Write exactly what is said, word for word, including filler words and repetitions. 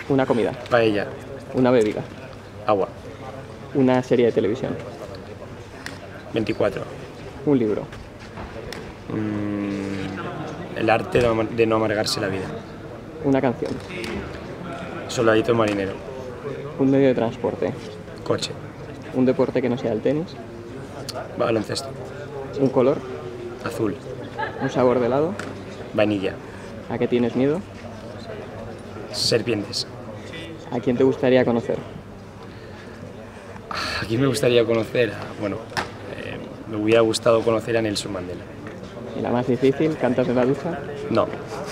Una comida. Paella. Una bebida. Agua. Una serie de televisión. veinticuatro. Un libro. Mm, el arte de no, de no amargarse la vida. Una canción. Soldadito marinero. Un medio de transporte. Coche. Un deporte que no sea el tenis. Baloncesto. Un color. Azul. Un sabor de helado. Vainilla. ¿A qué tienes miedo? Serpientes. ¿A quién te gustaría conocer? ¿A quién me gustaría conocer? Bueno, eh, me hubiera gustado conocer a Nelson Mandela. ¿Y la más difícil? ¿Cantas en la ducha? No.